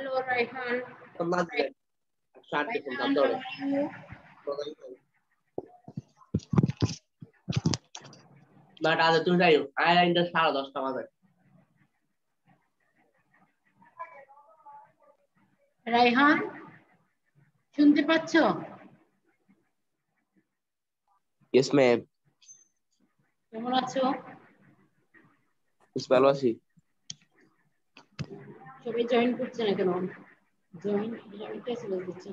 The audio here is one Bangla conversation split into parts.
Hello, Raihan. Raihan, how are you? But as a tutor, I in the start of the Raihan শুনতে পাচ্ছ? Yes, ma'am. কেমন আছো? বেশ ভালো আছি। সবাই জয়েন করছে না কেন? জয়েন কেসে বলতেছে?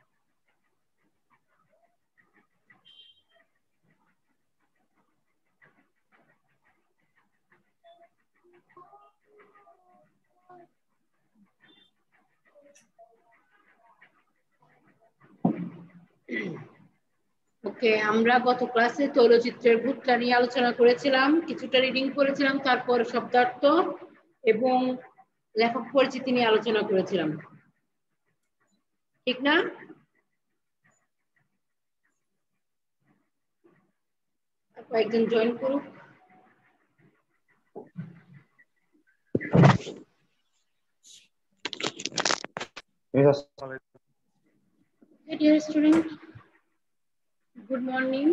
ওকে, আমরা গত ক্লাসে তৈলচিত্রের ভূতটা নিয়ে আলোচনা করেছিলাম, কিছুটা রিডিং করেছিলাম, তারপর শব্দার্থ এবং লেখক পরিচিতি নিয়ে আলোচনা করেছিলাম, ঠিক না? কয়েকজন জয়েন করুক। Dear student, good morning.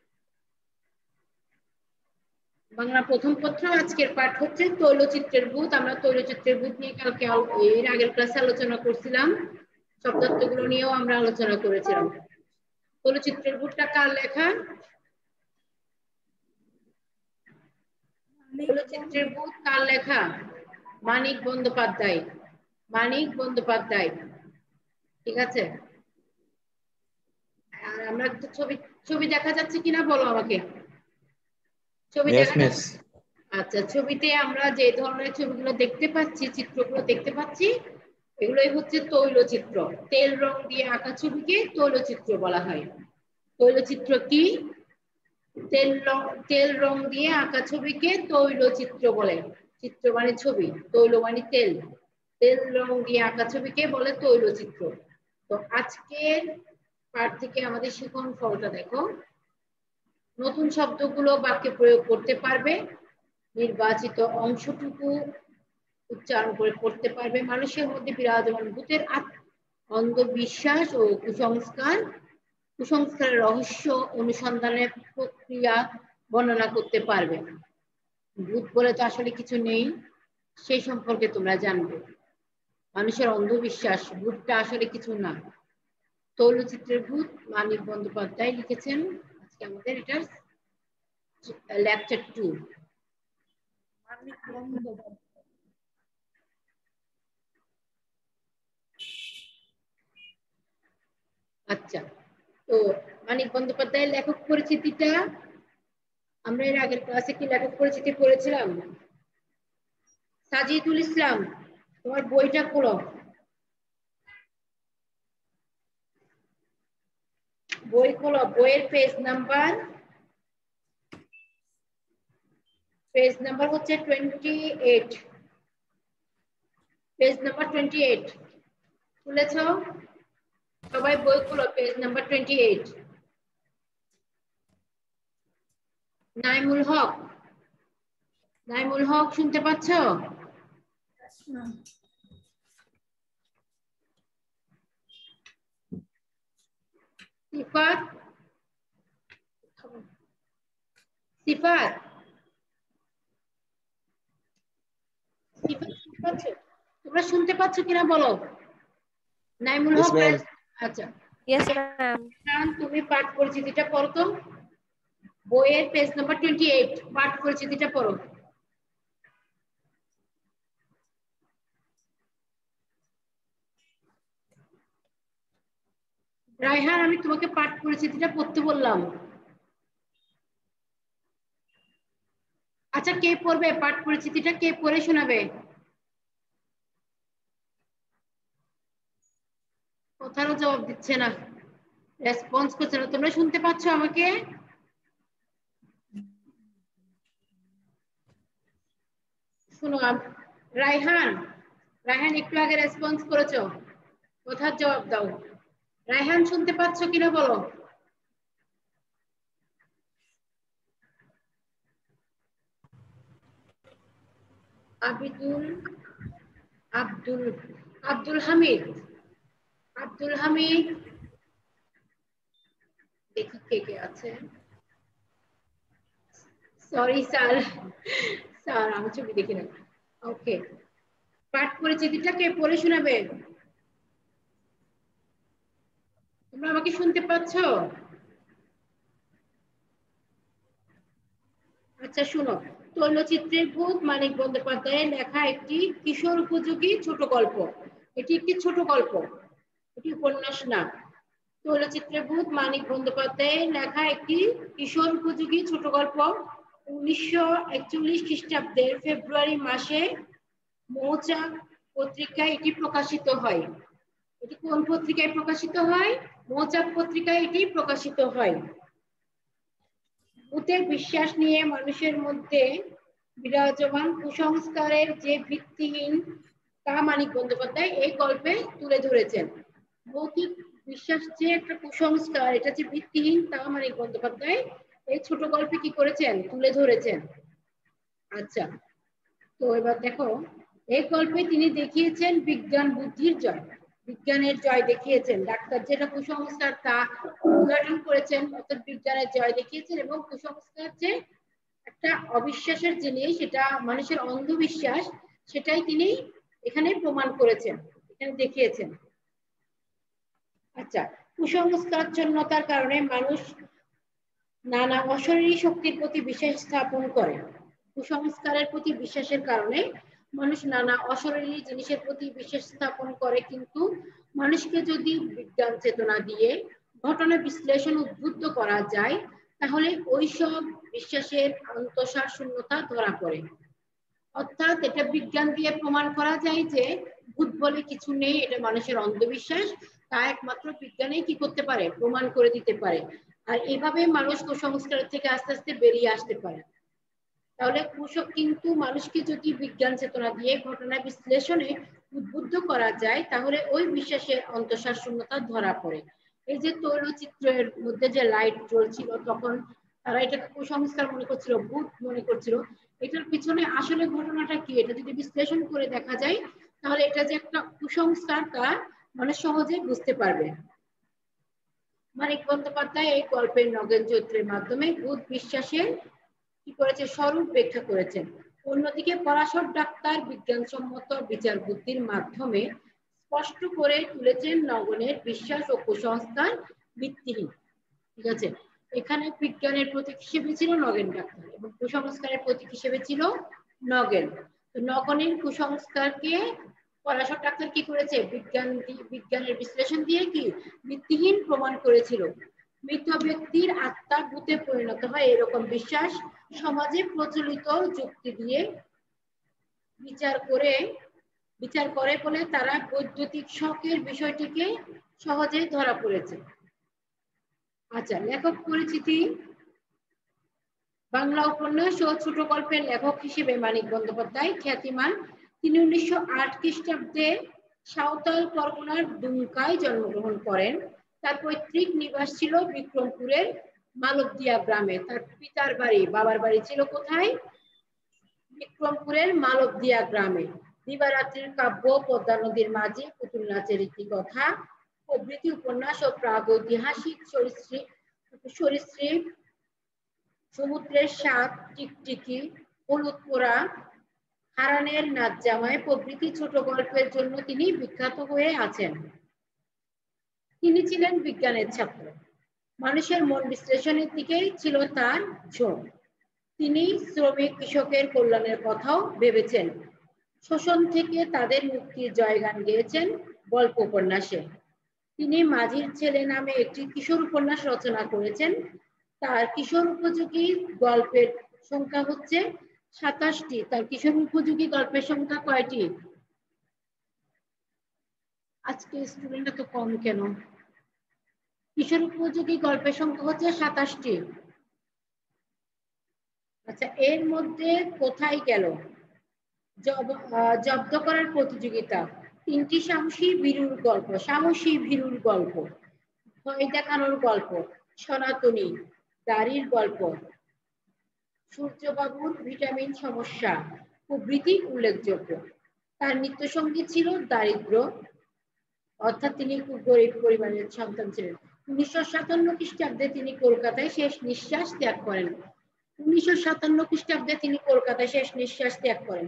Bangla প্রথম পত্র আজকের পাঠ হচ্ছে তৈলচিত্রের ভূত। আমরা তৈলচিত্রের ভূত নিয়ে কালকে এর আগের ক্লাসে আলোচনা করছিলাম, শব্দার্থগুলো নিয়েও আমরা আলোচনা করেছিলাম। তৈলচিত্রের ভূতটা কার লেখা? তৈলচিত্রের ভূত কার লেখা? মানিক বন্দ্যোপাধ্যায়। মানিক বন্দ্যোপাধ্যায়, ঠিক আছে। আর আমরা ছবি দেখা যাচ্ছে কিনা বলো আমাকে। ছবি দেখা যাচ্ছে? আচ্ছা, ছবিতে আমরা যে ধরনের ছবিগুলো দেখতে পাচ্ছি, চিত্রগুলো দেখতে পাচ্ছি, এগুলোই হচ্ছে তৈলচিত্র। তেল রং দিয়ে আঁকা ছবিকে তৈলচিত্র বলা হয়। তৈলচিত্র কি? তেল রং দিয়ে আঁকা ছবিকে তৈলচিত্র বলে। চিত্র মানে ছবি, তৈল মানে তেল। তেল রং দিয়ে আঁকা ছবিকে বলে তৈলচিত্র। তো আজকের পাঠ থেকে আমাদের শিখন ফলটা দেখো। নতুন শব্দগুলো বাক্যে প্রয়োগ করতে পারবে, নির্বাচিত অংশটুকু উচ্চারণ করে পড়তে পারবে। মানুষের মধ্যে বিরাজমান ভূতের অন্ধবিশ্বাস ও কুসংস্কারের রহস্য অনুসন্ধানের প্রক্রিয়া বর্ণনা করতে পারবে। ভূত বলে তো আসলে কিছু নেই, সেই সম্পর্কে তোমরা জানবে। মানুষের অন্ধবিশ্বাস, ভূতটা আসলে কিছু না। তৈলচিত্রের ভূত মানিক বন্দ্যোপাধ্যায় লিখেছেন। আজকে আমাদের এটা লেকচার 2। আচ্ছা, তো মানিক বন্দ্যোপাধ্যায়ের লেখক পরিচিতিটা আমরা এর আগের ক্লাসে কি লেখক পরিচিতি পড়েছিলাম? সাজিদুল ইসলাম, তোমার বইটা খোলো। বই খোলো, বইয়ের পেজ নাম্বার হচ্ছে 28। পেজ নাম্বার 28 খুলেছ? সবাই বই খোলো, পেজ নাম্বার 28। নাইমুল হক, নাইমুল হক শুনতে পাচ্ছ? সিফাত, সিফাত, তোমরা শুনতে পাচ্ছ কিনা বলো। নাইমুল হক, আচ্ছা, তুমি পাঠ পরিচিতিটা পড়ো তো। বইয়ের পেজ নাম্বার 28, পাঠ পরিচিতিটা পড়ো। রায়হান, আমি তোমাকে পাঠ পরিচিতিটা পড়তে বললাম। আচ্ছা, কে পড়বে পাঠ পরিচিতিটা? কে পড়ে শোনাবে? কথারও জবাব দিচ্ছে না, রেসপন্স করছে না। তোমরা শুনতে পাচ্ছ আমাকে? শুনো, রায়হান, রায়হান একটু আগে রেসপন্স করেছো, কথার জবাব দাও। রায়হান শুনতে পাচ্ছ কিনা বলো। আব্দুল আব্দুল হামিদ, আব্দুল হামিদ, দেখি কে কে আছে। সরি স্যার, স্যার আমি ছবি দেখি না। ওকে, পাঠ পরিচিতিটা কে পড়ে শোনাবে? তোমরা আমাকে শুনতে পাচ্ছ? আচ্ছা শুনো, তৈলচিত্রের ভূত মানিক বন্দ্যোপাধ্যায়ের লেখা একটি কিশোর উপযোগী ছোট গল্প। এটি একটি ছোট গল্প, এটি উপন্যাস না। তৈলচিত্রের ভূত মানিক বন্দ্যোপাধ্যায়ের লেখা একটি কিশোর উপযোগী ছোট গল্প। 1941 খ্রিস্টাব্দের ফেব্রুয়ারি মাসে মৌচাক পত্রিকায় এটি প্রকাশিত হয়। এটি কোন পত্রিকায় প্রকাশিত হয়? মৌচাক পত্রিকায় এটি প্রকাশিত হয়। ভূতের বিশ্বাস নিয়ে মানুষের মধ্যে বিরাজমান কুসংস্কারের যে ভিত্তিহীন তা মানিক বন্দ্যোপাধ্যায় এই গল্পে তুলে ধরেছেন। ভৌতিক বিশ্বাস যে একটা কুসংস্কার, এটা যে ভিত্তিহীন তা মানিক বন্দ্যোপাধ্যায় এই ছোট গল্পে কি করেছেন? তুলে ধরেছেন। আচ্ছা, তো এবার দেখো, এই গল্পে তিনি দেখিয়েছেন বিজ্ঞান বুদ্ধির জয়, বিজ্ঞানের জয় দেখিয়েছেন। ডাক্তার যেটা কুসংস্কার তা উদ্ঘাটন করেছেন, অর্থাৎ বিজ্ঞানের জয় দেখিয়েছেন। এবং কুসংস্কার যে একটা অবিশ্বাসের জিনিস, সেটা মানুষের অন্ধবিশ্বাস, সেটাই তিনি এখানে প্রমাণ করেছেন, এখানে দেখিয়েছেন। আচ্ছা, কুসংস্কারচ্ছন্নতার কারণে মানুষ নানা অশরীরী শক্তির প্রতি বিশ্বাস স্থাপন করে। কুসংস্কারের প্রতি বিশ্বাসের কারণে মানুষ নানা অশরীরী জিনিসের প্রতি বিশ্বাস স্থাপন করে, কিন্তু মানুষকে যদি বিজ্ঞান চেতনা দিয়ে ঘটনা বিশ্লেষণ উদ্বুদ্ধ করা যায়, তাহলে ওইসব বিশ্বাসের অন্তঃসার শূন্যতা ধরা পড়ে। অর্থাৎ এটা বিজ্ঞান দিয়ে প্রমাণ করা যায় যে ভূত বলে কিছু নেই, এটা মানুষের অন্ধবিশ্বাস, তা একমাত্র বিজ্ঞানেই কি করতে পারে? প্রমাণ করে দিতে পারে। আর এভাবে মানুষ কুসংস্কার থেকে আস্তে আস্তে বেরিয়ে আসতে পারে। তাহলে কিন্তু মানুষকে যদি বিজ্ঞান চেতনা দিয়ে ঘটনা বিশ্লেষণে উদ্বুদ্ধ করা যায়, তাহলে ওই বিশ্বাসের অন্তঃসার শূন্যতা ধরা পড়ে। এই যে তৈলচিত্রের মধ্যে যে লাইট জ্বলছিল, তখন তারা এটাকে কুসংস্কার মনে করছিল, ভূত মনে করছিল। এটার পিছনে আসলে ঘটনাটা কি, এটা যদি বিশ্লেষণ করে দেখা যায়, তাহলে এটা যে একটা কুসংস্কার তা মানুষ সহজে বুঝতে পারবে। মানিক বন্দ্যোপাধ্যায় এই গল্পের নগেন চরিত্রের মাধ্যমে ভূত বিশ্বাসের কি করেছে? স্বরূপ ব্যাখ্যা করেছেন। অন্যদিকে পরাশর ডাক্তার বিজ্ঞানসম্মত বিচার বুদ্ধির মাধ্যমে স্পষ্ট করে তুলেছেন নগনের বিশ্বাস ও কুসংস্কার ভিত্তিহীন। ঠিক আছে, এখানে বিজ্ঞানের প্রতীক হিসেবে ছিল নগেন ডাক্তার এবং কুসংস্কারের প্রতীক হিসেবে ছিল নগেন। তো নগনের কুসংস্কারকে পরাশর ডাক্তার কি করেছে? বিজ্ঞানের বিশ্লেষণ দিয়ে কি ভিত্তিহীন প্রমাণ করেছিল। মৃত ব্যক্তির আত্মা ভূতে পরিণত হয় এরকম বিশ্বাস সমাজে প্রচলিত যুক্তি দিয়ে বিচার করে বলে তারা বৈদ্যুতিক শকের বিষয়টিকে সহজেই ধরা পড়েছে। আচ্ছা, লেখক পরিচিতি। বাংলা উপন্যাস ও ছোট গল্পের লেখক হিসেবে মানিক বন্দ্যোপাধ্যায় খ্যাতিমান। তিনি 1908 খ্রিস্টাব্দে সাঁওতাল পরগনার দুমকায় জন্মগ্রহণ করেন। তার পৈতৃক নিবাস ছিল বিক্রমপুরের মালবদিয়া গ্রামে। তার পিতার বাড়ি, বাবার বাড়ি ছিল কোথায়? বিক্রমপুরের মালবদিয়া গ্রামে। দিবারাত্রির কাব্য, পদ্মা নদীর মাঝে, পুতুল নাচের ইতিকথা প্রভৃতি উপন্যাস ও প্রাগৈতিহাসিক সরীসৃপ, সমুদ্রের সাপ, টিকটিকি, হলুদ পোড়া, হারানের নাচ জামাই প্রভৃতি ছোট গল্পের জন্য তিনি বিখ্যাত হয়ে আছেন। তিনি ছিলেন বিজ্ঞানের ছাত্র। মানুষের মন বিশ্লেষণের দিকেই ছিল তার ঝোঁক। তিনি শ্রমিক কৃষকের কল্যাণের কথাও ভেবেছেন। শোষণ থেকে তাদের মুক্তির জয়গান গেয়েছেন গল্প উপন্যাসে। তিনি মাঝির ছেলে নামে একটি কিশোর উপন্যাস রচনা করেছেন। তার কিশোর উপযোগী গল্পের সংখ্যা হচ্ছে 27টি। তার কিশোর উপযোগী গল্পের সংখ্যা কয়টি? আজকে স্টুডেন্টটা তো কম কেন? কিশোর উপযোগী গল্পের সংখ্যা হচ্ছে 27টি। আচ্ছা, এর মধ্যে কোথায় গেল? জব্দ করার প্রতিযোগিতা, 3টি সাহসী ভীরুর গল্প, সাহসী ভীরুর গল্প, ভয় দেখানোর গল্প, সনাতনী, দাড়ির গল্প, সূর্যবাবুর ভিটামিন সমস্যা প্রভৃতি উল্লেখযোগ্য। তার নৃত্য সঙ্গী ছিল দারিদ্র, অর্থাৎ তিনি খুব গরিব পরিবারের সন্তান ছিলেন। 1957 খ্রিস্টাব্দে তিনি কলকাতায় শেষ নিঃশ্বাস ত্যাগ করেন। 1957 খ্রিস্টাব্দে তিনি কলকাতায় শেষ নিঃশ্বাস ত্যাগ করেন।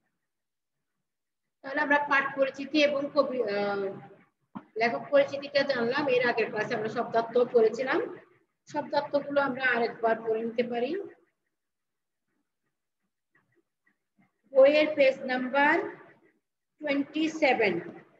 তাহলে আমরা পাঠ পরিচিতি এবং কবি লেখক পরিচিতিটা জানলাম। এর আগের ক্লাসে আমরা শব্দার্থ পড়েছিলাম। শব্দার্থগুলো আমরা আরেকবার পড়ে নিতে পারি। বইয়ের পেজ নাম্বার 27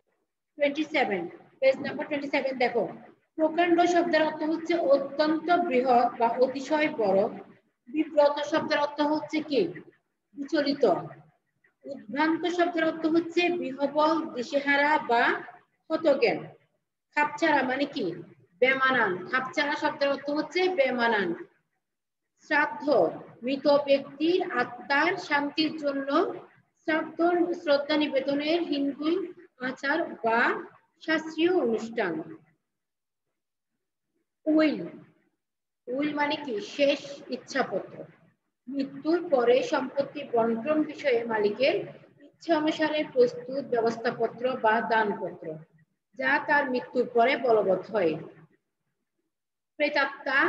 পেজ নাম্বার 27 দেখো। প্রকাণ্ড শব্দের অর্থ হচ্ছে অত্যন্ত বৃহৎ বা অতিশয় বড়। বিব্রত শব্দের অর্থ হচ্ছে কি? বিচলিত। উদ্ভ্রান্ত শব্দের অর্থ হচ্ছে বিহ্বল, দিশেহারা বা হতজ্ঞান। খাপছাড়া মানে কি? বেমানান। খাপছাড়া শব্দের অর্থ হচ্ছে বেমানান। শ্রাদ্ধ, মৃত ব্যক্তির আত্মার শান্তির জন্য শ্রদ্ধা নিবেদনের হিন্দু আচার বা শাস্ত্রীয় অনুষ্ঠান। উইল, উইল মানে কি? শেষ ইচ্ছাপত্র। মৃত্যুর পরে সম্পত্তি বন্টন বিষয়ে মালিকের ইচ্ছা অনুসারে প্রস্তুত ব্যবস্থাপত্র বা দানপত্র, যা তার মৃত্যুর পরে বলবৎ হয়। প্রেতাত্মা,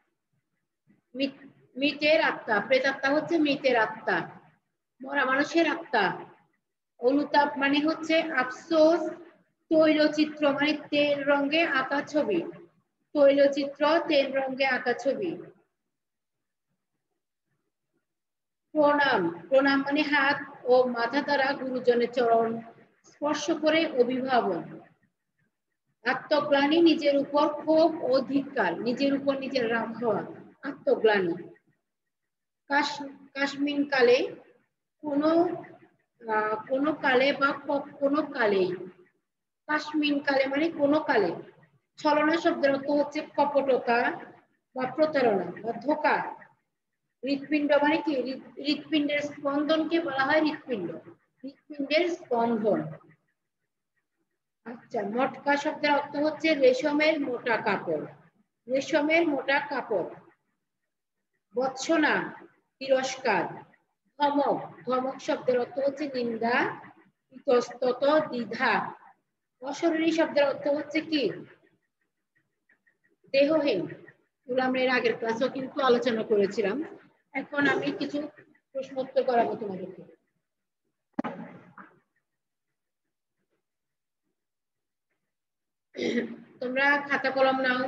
মৃতের আত্মা। প্রেতাত্মা হচ্ছে মৃতের আত্মা, মরা মানুষের আত্মা। অনুতাপ মানে হচ্ছে আফসোস। তৈলচিত্র মানে তেল রঙে আঁকা ছবি। তৈলচিত্র তেল রঙে আঁকা ছবি। প্রণাম, প্রণাম মানে হাত ও মাথা দ্বারা গুরুজনের চরণ স্পর্শ করে অভিভাবন। আত্মগ্লানি, নিজের উপর ক্ষোভ ও ধিক্কার, নিজের উপর নিজের রাগ হওয়া, আত্মগ্লানি। কাশ্মীর কালে, কোনো কালে বা কোনো কালেই। কাশ্মীর কালে মানে কোনো কালে। ছলনা শব্দের অর্থ হচ্ছে কপটতা বা প্রতারণা বা ধোঁকা। হৃৎপিণ্ড মানে কি? হৃৎপিণ্ডের স্পন্দনকে বলা হয় হৃৎপিণ্ড। হৃৎপিণ্ডের স্পন্দন। আচ্ছা, মটকা শব্দের অর্থ হচ্ছে রেশমের মোটা কাপড়। রেশমের মোটা কাপড়। ভৎসনা, তিরস্কার। ধমক, ধমক শব্দের অর্থ হচ্ছে নিন্দা, ইতস্তত, দ্বিধা। অশরীরী শব্দের অর্থ হচ্ছে কি? দেহহীন। এগুলো আমরা এর আগের ক্লাসেও কিন্তু আলোচনা করেছিলাম। এখন আমি কিছু প্রশ্ন উত্তর করাবো তোমাদেরকে। তোমরা খাতা কলম নাও।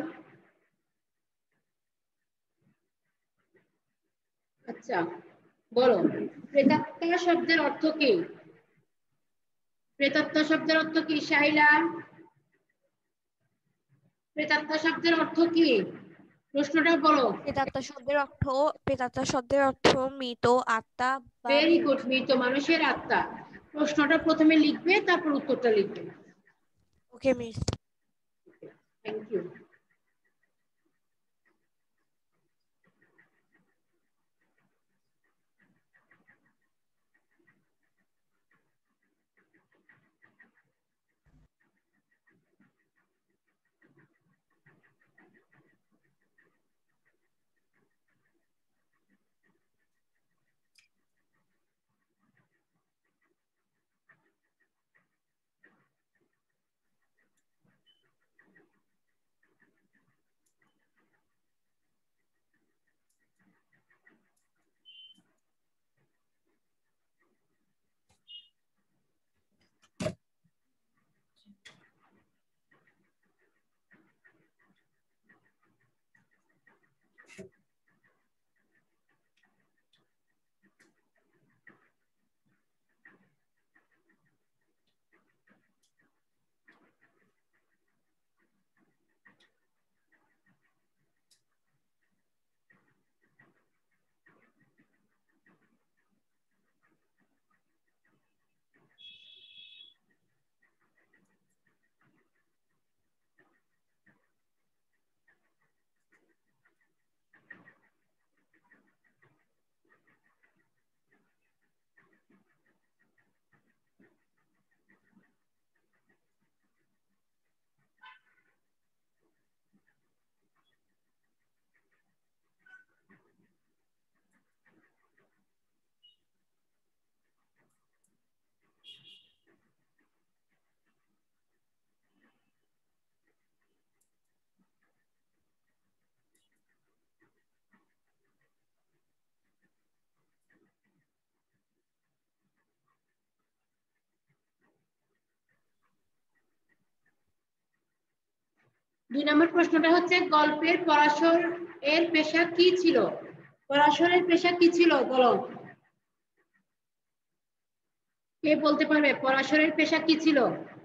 আচ্ছা, বলো প্রেতাত্মা শব্দের অর্থ কি? প্রেতাত্মা শব্দের অর্থ কি? শাইলা, প্রেতাত্মা শব্দের অর্থ কি? প্রশ্নটা বলো। প্রেতাত্মা শব্দের অর্থ মৃত আত্মা বা ভেরি গুড, মৃত মানুষের আত্মা। প্রশ্নটা প্রথমে লিখবে, তারপর উত্তরটা লিখবে। Okay miss. Thank you. 2 নম্বর প্রশ্নটা হচ্ছে গল্পের পরাশর এর পেশা কি ছিল? পরাশরের পেশা কি ছিল বলো, কে বলতে পারবে পরাশরের পেশা কি ছিল?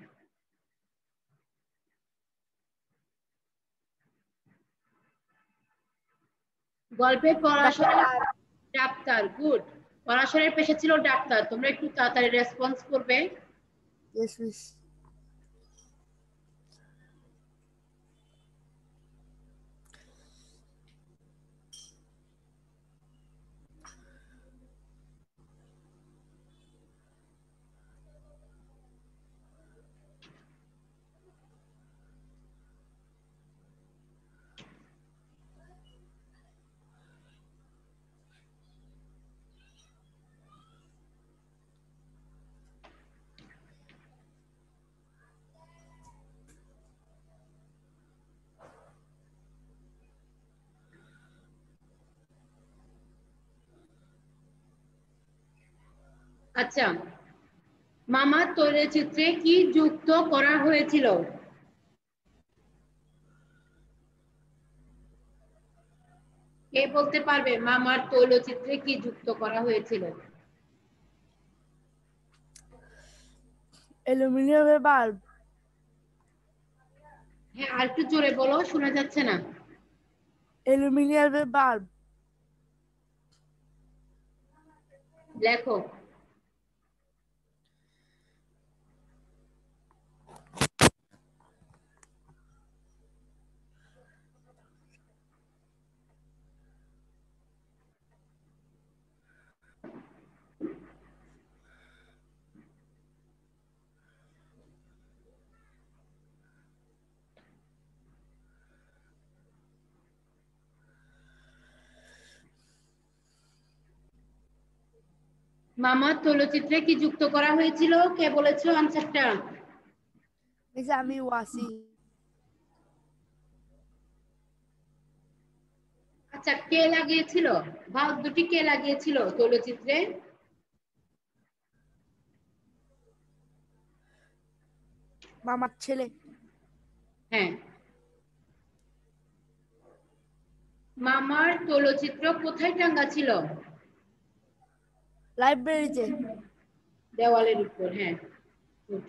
গল্পের পরাশরের ডাক্তার, গুড। পরাশরের পেশা ছিল ডাক্তার। তোমরা একটু তাড়াতাড়ি রেসপন্স করবে। Yes, miss. আচ্ছা, মামার তৈলচিত্রে কি যুক্ত করা হয়েছিল? কে বলতে পারবে মামার তৈলচিত্রে কি যুক্ত করা হয়েছিল? Aluminum bulb. হ্যাঁ, আর একটু জোরে বলো, শোনা যাচ্ছে না। Aluminum bulb. লেখো। মামার তৈলচিত্রে কি যুক্ত করা হয়েছিল? কে বলেছো আনসারটা? Miss Ami Wasi. আচ্ছা, কে লাগিয়েছিল? বাল্ব দুটি কে লাগিয়েছিল তৈলচিত্রে? মামার ছেলে। হ্যাঁ। মামার তৈলচিত্র কোথায় টাঙ্গা ছিল? লাইব্রেরিতে। দেওয়ালের উপর, হ্যাঁ। Good.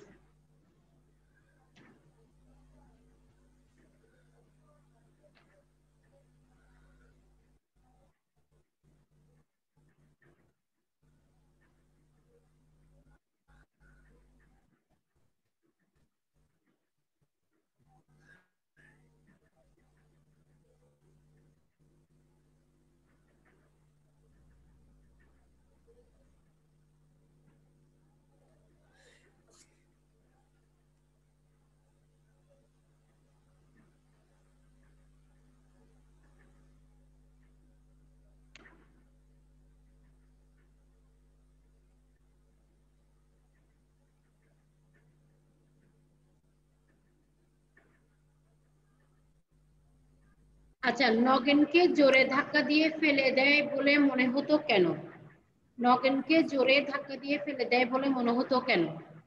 আচ্ছা, নগেনকে জোরে ধাক্কা দিয়ে ফেলে দেয় বলে মনে হতো কেন? নগেনকে জোরে ধাক্কা দিয়ে ফেলে দেয় বলে মনে হতো কেন?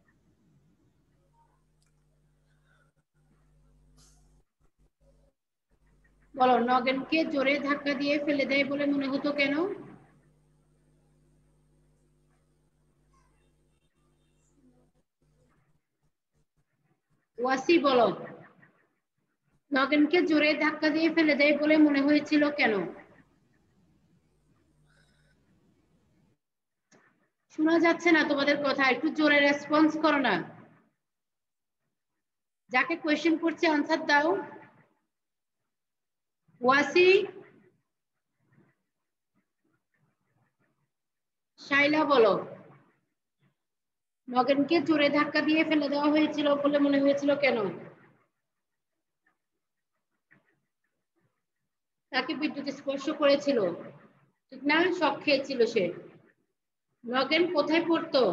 বলো, নগেনকে জোরে ধাক্কা দিয়ে ফেলে দেয় বলে মনে হতো কেন? ওয়াসি বলো, নগেনকে জোরে ধাক্কা দিয়ে ফেলে দেয় বলে মনে হয়েছিল কেন? শোনা যাচ্ছে না তোমাদের কথা, একটু জোরে রেসপন্স করো না। যাকে কোয়েশ্চেন করছে আনসার দাও। ওয়াসি, শাইলা বলো, নগেনকে জোরে ধাক্কা দিয়ে ফেলে দেওয়া হয়েছিল বলে মনে হয়েছিল কেন? তাকে বিদ্যুৎ স্পর্শ করেছিল, ঠিক না? শক খেয়েছিল সে। নগেন কোথায় পড়তো?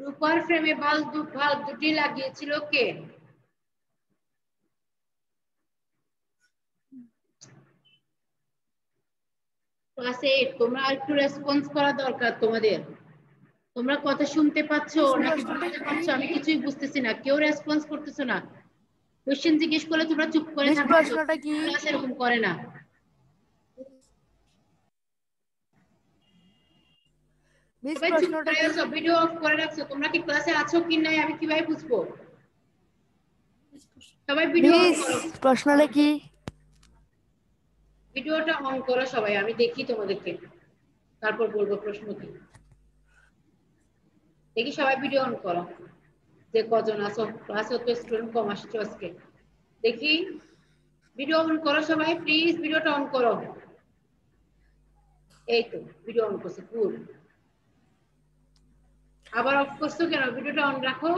রূপার ফ্রেমে বাল্ব দুটি লাগিয়েছিল কে? ক্লাস 8 তোমরা একটু রেসপন্স করা দরকার তোমাদের। তোমরা কথা শুনতে পাচ্ছো নাকি বুঝতে পারছো? আমি কিছুই বুঝতেছি না, কেউ রেসপন্স করতেছো না। কোশ্চেন জিজ্ঞেস করলে তোমরা চুপ করে থাকো। প্রশ্নটা কি? ক্লাস এরকম করে না। মিস সবাই চুপ প্রশ্নটা করে কি? আছো, ভিডিও অফ করে রাখছো। তোমরা কি ক্লাসে আছো কি নাই আমি কিভাবে বুঝবো? সবাই ভিডিও অন মিস করো। প্রশ্নটা কি? ভিডিওটা অন করো সবাই, আমি দেখি তোমাদেরকে, তারপর বলবো প্রশ্ন কি। দেখি সবাই ভিডিও অন করো, যে কজন আছো ক্লাসে, তো স্টুডেন্ট কম আসছো আজকে। দেখি ভিডিও অন করো সবাই, প্লিজ ভিডিওটা অন করো। এই তো ভিডিও অন করছে, গুড। আবার অফ করছো কেন? ভিডিওটা অন রাখো,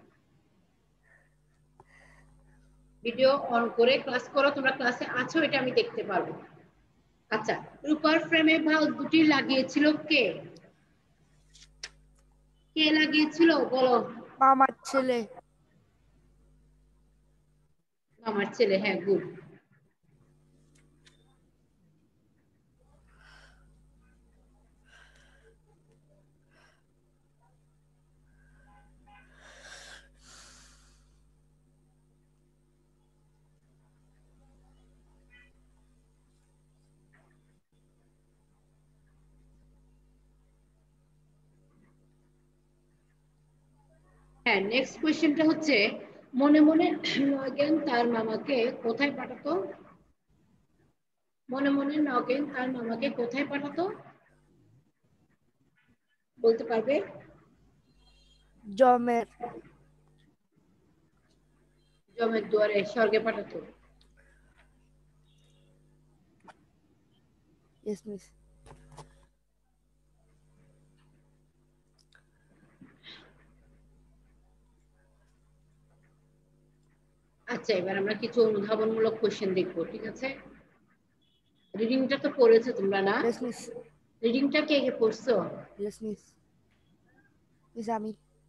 ভিডিও অন করে ক্লাস করো। তোমরা ক্লাসে আছো এটা আমি দেখতে পারবো। আচ্ছা, রূপার ফ্রেমে বাল্ব দুটি লাগিয়েছিল কে? কে লাগিয়েছিল বলো? মামার ছেলে। আমার ছেলে, হ্যাঁ গুড। হ্যাঁ, নেক্সট কোয়েশ্চেনটা হচ্ছে, মনে মনে নগেন তার মামাকে কোথায় পাঠাতো? মনে মনে নগেন তার মামাকে কোথায় পাঠাতো? বলতে পারবে? জমের। জমের দুয়ারে, স্বর্গে পাঠাতো। Yes miss. আচ্ছা, এবার আমরা কিছু অনুধাবনমূলক কোশ্চেন দেখবো, ঠিক আছে? রিডিংটা তো পড়েছো তোমরা না? Yes miss. রিডিংটা কে কে পড়ছো? Yes miss. মিস আমি।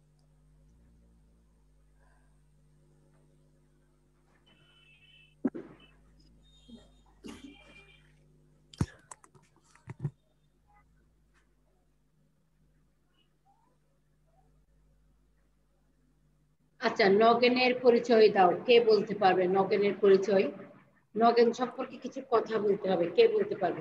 আচ্ছা, নগেনের পরিচয় দাও, কে বলতে পারবে নগেনের পরিচয়? নগেন সম্পর্কে কিছু কথা বলতে হবে, কে বলতে পারবে?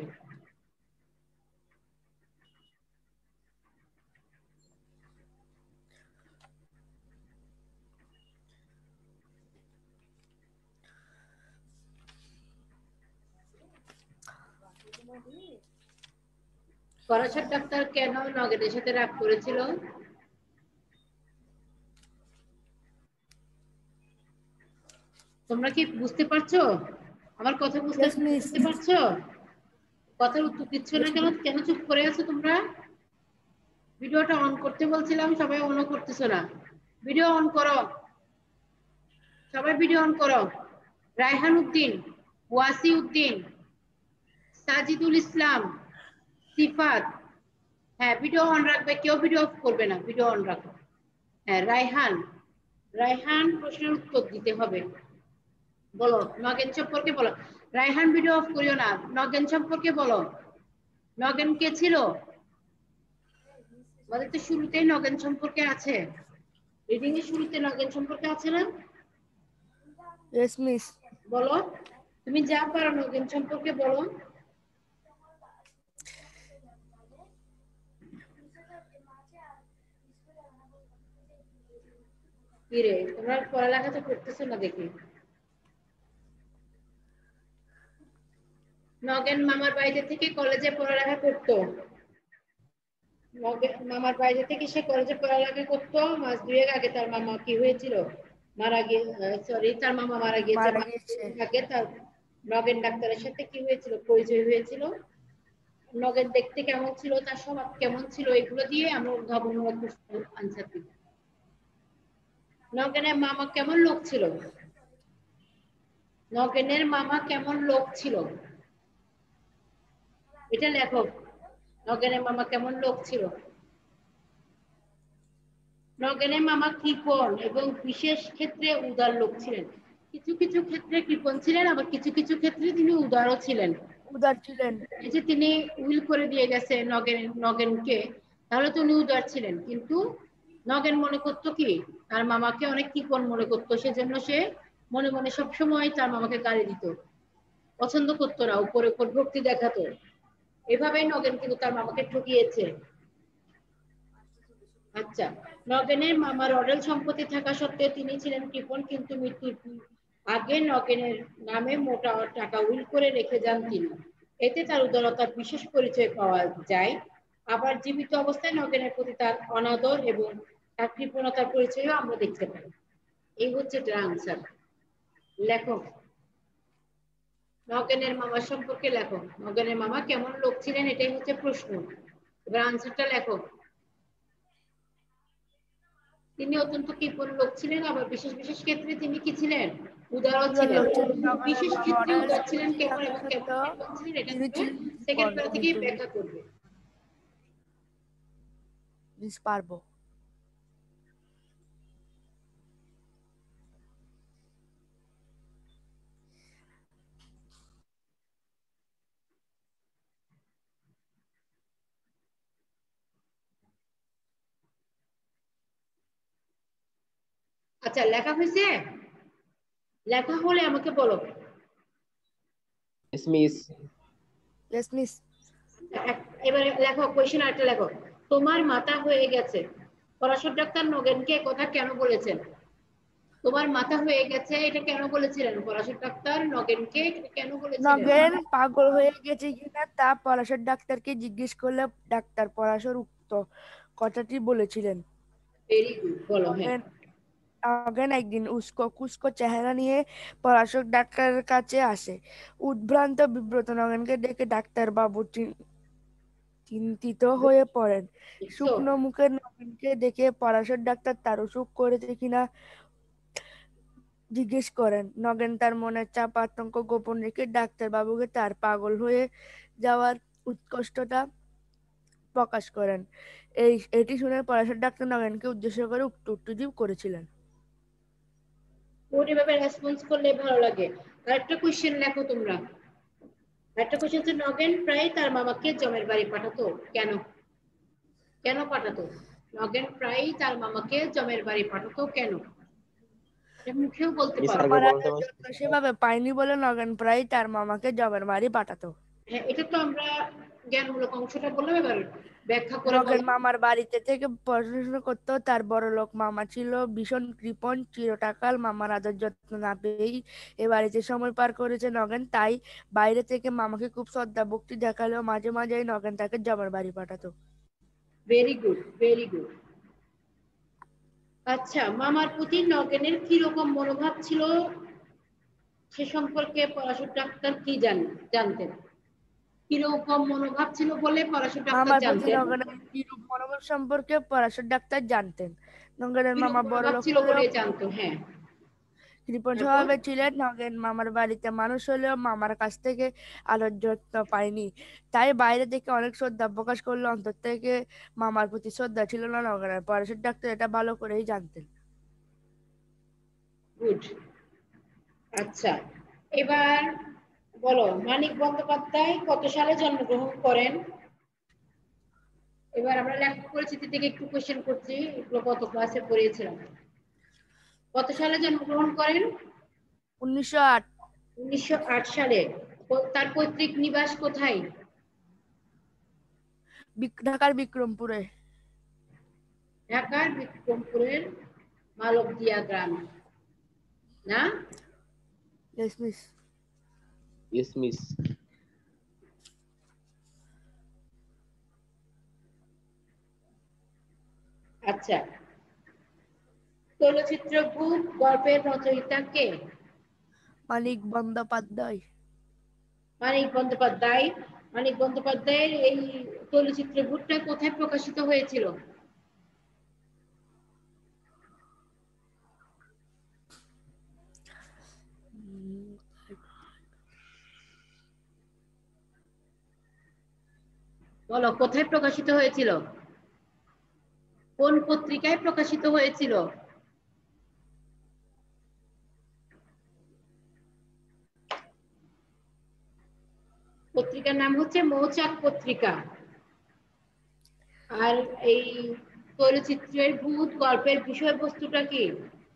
ফরাসত ডাক্তার কেন নগেনের সাথে রাগ করেছিল? তোমরা কি বুঝতে পারছো? আমার কথা বুঝতে ইয়েস মিস। বুঝতে পারছো? কথার উত্তর দিচ্ছ না কেন? কেন চুপ করে আছো তোমরা? ভিডিওটা অন করতে বলছিলাম, সবাই অনও করতেছো না। ভিডিও অন করো, সবাই ভিডিও অন করো। রায়হান উদ্দিন, ওয়াসি উদ্দিন, সাজিদুল ইসলাম, সিফাত, হ্যাঁ ভিডিও অন রাখবে, কেউ ভিডিও অফ করবে না, ভিডিও অন রাখো। হ্যাঁ রায়হান, রায়হান প্রশ্নের উত্তর দিতে হবে। বলো নগেন সম্পর্কে বলো। রায়হান ভিডিও অফ করিও না, নগেন সম্পর্কে বলো। নগেন কে ছিল? আমাদের তো শুরুতেই নগেন সম্পর্কে আছে, রিডিং এর শুরুতে নগেন সম্পর্কে আছে না? Yes miss. বলো, তুমি যা পারো নগেন সম্পর্কে বলো। কি রে, তোমরা পড়ালেখা তো করতেছো না দেখি। নগেন মামার বাড়িতে থেকে কলেজে পড়ালেখা করতো। মামার বাড়িতে থেকে সে কলেজে পড়ালেখা করতো। মাস দুয়েক আগে তার মামা কি হয়েছিল, মারা গিয়ে, সরি তার মামা মারা গিয়েছে। মারা গেছে। আগে তার নগেন ডাক্তারের সাথে কি হয়েছিল, পরিচয় হয়েছিল। নগেন দেখতে কেমন ছিল, তার স্বভাব কেমন ছিল, এগুলো দিয়ে আমরা উদ্ভাবনমূলক আনসার দিব। নগেনের মামা কেমন লোক ছিল? নগেনের মামা কেমন লোক ছিল, এটা লেখো। নগেনের মামা কেমন লোক ছিল? নগেনের মামা কৃপণ এবং বিশেষ ক্ষেত্রে উদার লোক ছিলেন। কিছু কিছু ক্ষেত্রে কৃপণ ছিলেন, আবার কিছু কিছু ক্ষেত্রে তিনি উদারও ছিলেন। উদার ছিলেন। এই যে তিনি উইল করে দিয়ে গেছে নগেনকে, তাহলে তো উনি উদার ছিলেন। কিন্তু নগেন মনে করতো কি তার মামাকে অনেক কৃপণ মনে করতো, সেজন্য সে মনে মনে সবসময় তার মামাকে গালি দিত, পছন্দ করতো না, উপরে উপর ভক্তি দেখাতো। এভাবেই নগেন কিন্তু তার মামাকে ঠকিয়েছে। আচ্ছা, নগেনের মামার অডেল সম্পত্তি থাকা সত্ত্বেও তিনি ছিলেন কৃপণ, কিন্তু মৃত্যুর আগে নগেনের নামে মোটা টাকা উইল করে রেখে যান তিনি। এতে তার উদারতার বিশেষ পরিচয় পাওয়া যায়। আবার জীবিত অবস্থায় নগেনের প্রতি তার অনাদর এবং তার কৃপণতার পরিচয়ও আমরা দেখতে পাই। এই হচ্ছে এটার আনসার। লেখক নগেনের মামা সম্পর্কে লেখক, নগেনের মামা কেমন লোক ছিলেন, এটাই হচ্ছে প্রশ্ন। এবার আনসারটা লেখক। তিনি অত্যন্ত কৃপণ লোক ছিলেন, আবার বিশেষ বিশেষ ক্ষেত্রে তিনি কি ছিলেন, উদারও ছিলেন। বিশেষ ক্ষেত্রে উদার ছিলেন কেমন এবং কেমন কৃপণ ছিলেন, এটা তিনি ছিলেন সেকেন্ড প্যারা থেকেই ব্যাখ্যা করবে। পারবো। আচ্ছা, লেখা হয়েছে? লেখা হলে আমাকে বলো। Yes, miss. Yes miss. এবারে লেখো, কোয়েশ্চেন আরেকটা লেখো। তোমার মাথা হয়ে গেছে, পরাশর ডাক্তার নগেনকে কথা কেন বলেছেন? তোমার মাথা হয়ে গেছে এটা কেন বলেছিলেন পরাশর ডাক্তার নগেনকে, কেন বলেছিলেন? নগেন পাগল হয়ে গেছে কিনা তা পলাশের ডাক্তারকে জিজ্ঞেস করলে ডাক্তার পলাশর উক্ত কথাটি বলেছিলেন। ভেরি গুড, বলো। হ্যাঁ, নগেন একদিন উস্কো খুস্কো চেহারা নিয়ে পলাশর ডাক্তারের কাছে আসে। উদ্ভ্রান্ত বিব্রত নগেনকে দেখে ডাক্তার বাবু চিন্তিত হয়ে পড়েন। শুকনো মুখের নগেনকে দেখে পলাশর ডাক্তার তার অসুখ করেছে কিনা জিজ্ঞেস করেন। নগেন তার মনের চাপ আতঙ্ক গোপন রেখে ডাক্তার বাবুকে তার পাগল হয়ে যাওয়ার উৎকষ্টতা প্রকাশ করেন। এটি শুনে পলাশর ডাক্তার নগেনকে উদ্দেশ্য করে উত্তরটি করেছিলেন। ওইভাবে রেসপন্স করলে ভালো লাগে। আরেকটা কোশ্চেন লেখো তোমরা। আরেকটা কোশ্চেন হচ্ছে, নগেন প্রায় তার মামাকে জমের বাড়ি পাঠাতো কেন? কেন পাঠাতো? নগেন প্রায় তার মামাকে জমের বাড়ি পাঠাতো কেন? মুখেও বলতে Miss, পারো। আরেকবার বলতে পারো? যত্ন সেভাবে পায়নি বলে নগেন প্রায় তার মামাকে জমের বাড়ি পাঠাতো। হ্যাঁ, এটা তো আমরা জ্ঞানমূলক অংশটা বললাম, এবার ব্যাখ্যা করে নগেন বলো। মামার বাড়িতে থেকে পড়াশোনা করতো। তার বড়লোক মামা ছিল ভীষণ কৃপণ চিরটাকাল। মামার আদর যত্ন না পেয়েই এ বাড়িতে সময় পার করেছে নগেন। তাই বাইরে থেকে মামাকে খুব শ্রদ্ধা ভক্তি দেখালেও মাঝে মাঝেই নগেন তাকে জমের বাড়ি পাঠাতো। Very good, very good. আচ্ছা, মামার প্রতি নগেনের কি রকম মনোভাব ছিল সে সম্পর্কে পরাশর ডাক্তার কি জানতেন? কিরকম মনোভাব ছিল বলে পরাশর ডাক্তার মামার প্রতি জানতেন? নগেনের কিরূপ মনোভাব সম্পর্কে পরাশর ডাক্তার জানতেন। নগেনের কিরকম মামা বড় মনোভাব লোক ছিল হলেও বলে জানতো। হ্যাঁ, কৃপণ তারপর? স্বভাবের ছিলেন। নগেন মামার বাড়িতে মানুষ হলেও মামার কাছ থেকে আদর যত্ন পায়নি। তাই বাইরে থেকে অনেক শ্রদ্ধা প্রকাশ করলে অন্তর থেকে মামার প্রতি শ্রদ্ধা ছিল না নগেনের। পরেশের ডাক্তার এটা ভালো করেই জানতেন। গুড। আচ্ছা, এবার বলো, মানিক বন্দ্যোপাধ্যায় কত সালে জন্মগ্রহণ করেন? এবার আমরা লেখক পরিচিতি থেকে একটু কোশ্চেন করছি, এগুলো কত ক্লাসে পড়িয়েছিলাম। কত সালে জন্মগ্রহণ করেন? 1908। 1908 সালে। তার পৈতৃক নিবাস কোথায়? ঢাকার বিক্রমপুরে। ঢাকার বিক্রমপুরের মালবদিয়া গ্রাম, না? Yes miss. Yes, miss. আচ্ছা, চলচ্চিত্র গ্রুপ গল্পের রচয়িতা কে? মানিক বন্দ্যোপাধ্যায়। মানিক বন্দ্যোপাধ্যায়। মানিক বন্দ্যোপাধ্যায়ের এই চলচ্চিত্র গ্রুপটা কোথায় প্রকাশিত হয়েছিল? বলো, কোথায় প্রকাশিত হয়েছিল? কোন পত্রিকায় প্রকাশিত হয়েছিল? পত্রিকার নাম হচ্ছে মৌচাক পত্রিকা। আর এই তৈলচিত্রের ভূত গল্পের বিষয়বস্তুটা কি?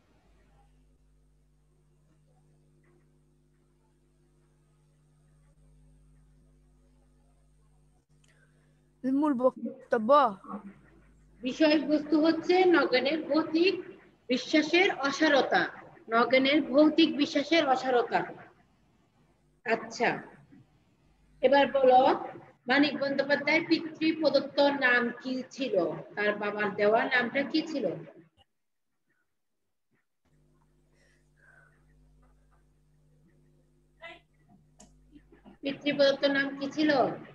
মূল বক্তব্য বিষয়বস্তু হচ্ছে নগেনের ভৌতিক বিশ্বাসের অসারতা। নগেনের ভৌতিক বিশ্বাসের অসারতা। আচ্ছা, এবার বলো মানিক বন্দ্যোপাধ্যায়ের পিতৃ প্রদত্ত নাম কি ছিল? তার বাবার দেওয়া নামটা কি ছিল? পিতৃ প্রদত্ত নাম কি ছিল?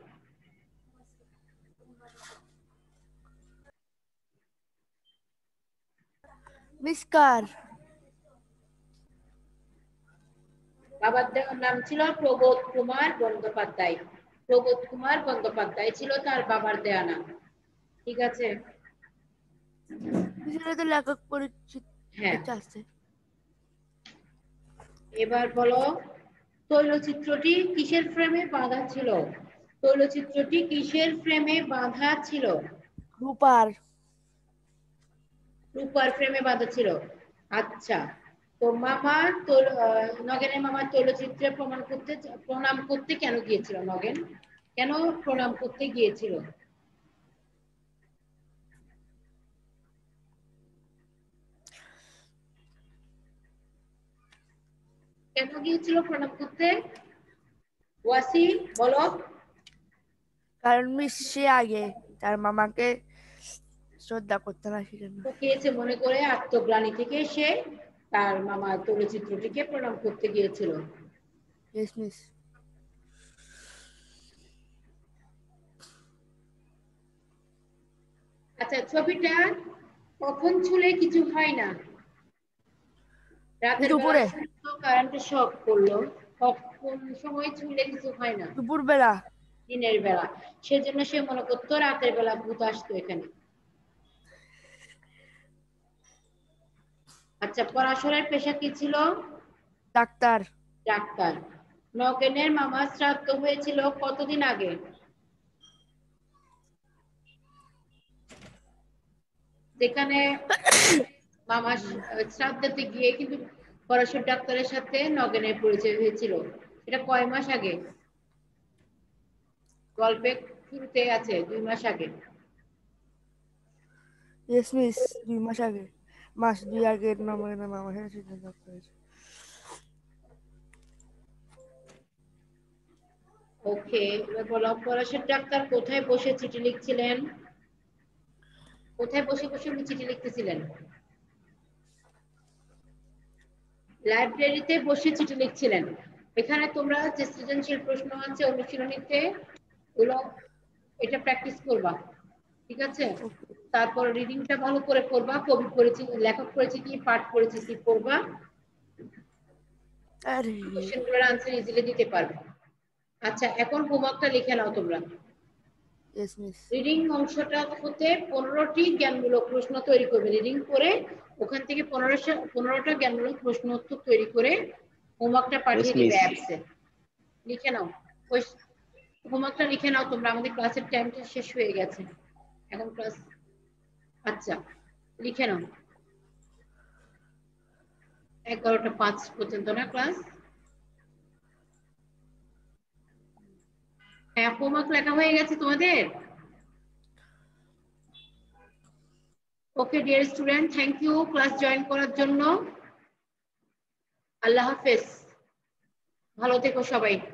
মিসকার। বাবার দেওয়ার নাম ছিল প্রবোধ কুমার বন্দ্যোপাধ্যায়। প্রবোধ কুমার বন্দ্যোপাধ্যায় ছিল তার বাবার দেওয়া নাম। ঠিক আছে? তো লেখক পরিচিত হ্যাঁ। আছে। এবার বলো তৈলচিত্রটি কিসের ফ্রেমে বাঁধা ছিল? তৈলচিত্রটি কিসের ফ্রেমে বাঁধা ছিল? রূপার। রূপার ফ্রেমে বাঁধা ছিল। আচ্ছা, তো মামা নগেনের মামা তৈলচিত্রে প্রণাম করতে কেন গিয়েছিল? নগেন কেন প্রণাম করতে গিয়েছিল? কেন গিয়েছিল প্রণাম করতে? ওয়াসি বলো। কারণ সে আগে তার মামাকে শ্রদ্ধা করতে না সেজন্য। গিয়েছে মনে করে আত্মগ্লানি থেকে সে তার মামা তৈলচিত্রটিকে প্রণাম করতে গিয়েছিল। Yes miss. আচ্ছা, ছবিটা কখন ছুলে কিছু হয় না? রাতের বেলা কারেন্টে শক করলো, কখন সময় ছুলে কিছু হয় না? দুপুর বেলা। দিনের বেলা। সেজন্য সে মনে করতো রাতের বেলা ভূত আসতো এখানে। আচ্ছা, পরাশরের পেশা কি ছিল? ডাক্তার। ডাক্তার। নগেনের মামা শ্রাদ্ধ হয়েছিল কতদিন আগে? যেখানে মামা শ্রাদ্ধতে গিয়ে কিন্তু পরাশর ডাক্তারের সাথে নগেনের পরিচয় হয়েছিল, এটা কয় মাস আগে? গল্পে শুরুতে আছে 2 মাস আগে। ইয়েস মিস 2 মাস আগে। মাস 2 আগে নগেনের মামা সিদ্ধান্ত করেছে। ওকে, এবার বলো পরাশর ডাক্তার কোথায় বসে চিঠি লিখছিলেন? কোথায় বসে বসে উনি চিঠি লিখতেছিলেন? লাইব্রেরিতে বসে চিঠি লিখছিলেন। এখানে তোমরা যে সৃজনশীল প্রশ্ন আছে অনুশীলনীতে গুলো এটা প্র্যাকটিস করবা, ঠিক আছে? তারপর রিডিংটা ভালো করে করবা, কবি পরিচিতি, লেখক পরিচিতি, পাঠ পরিচিতি পড়বা। কোশ্চেনগুলোর আনসার ইজিলি দিতে পারবে। আচ্ছা, এখন হোমওয়ার্কটা লিখে নাও তোমরা। Yes miss. রিডিং অংশটা হতে 15টি জ্ঞানমূলক প্রশ্ন তৈরি করবে। রিডিং করে ওখান থেকে 15টা জ্ঞানমূলক প্রশ্ন উত্তর তৈরি করে হোমওয়ার্কটা পাঠিয়ে দিবে অ্যাপসে। লিখে নাও, ওই হোমওয়ার্কটা লিখে নাও তোমরা। আমাদের ক্লাসের টাইমটা শেষ হয়ে গেছে এখন ক্লাস। আচ্ছা, লিখে নাও। 11:05 পর্যন্ত না ক্লাস? হ্যাঁ, হোমওয়ার্ক লেখা হয়ে গেছে তোমাদের? Okay dear student, thank you class join করার জন্য। আল্লাহ হাফেজ, ভালো থেকো সবাই।